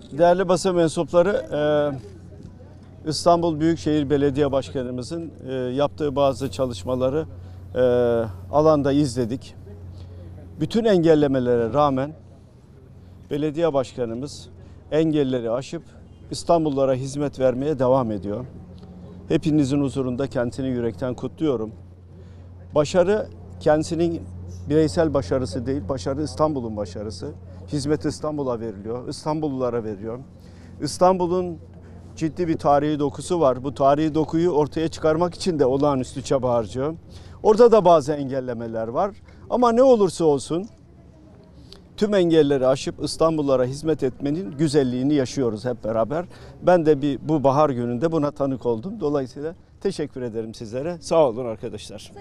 Değerli basın mensupları, İstanbul Büyükşehir Belediye Başkanımızın yaptığı bazı çalışmaları alanda izledik. Bütün engellemelere rağmen belediye başkanımız engelleri aşıp İstanbullulara hizmet vermeye devam ediyor. Hepinizin huzurunda kendisini yürekten kutluyorum. Başarı kendisinin bireysel başarısı değil, başarı İstanbul'un başarısı. Hizmet İstanbul'a veriliyor, İstanbullulara veriyor. İstanbul'un ciddi bir tarihi dokusu var. Bu tarihi dokuyu ortaya çıkarmak için de olağanüstü çaba harcıyor. Orada da bazı engellemeler var. Ama ne olursa olsun tüm engelleri aşıp İstanbullulara hizmet etmenin güzelliğini yaşıyoruz hep beraber. Ben de bu bahar gününde buna tanık oldum. Dolayısıyla teşekkür ederim sizlere. Sağ olun arkadaşlar.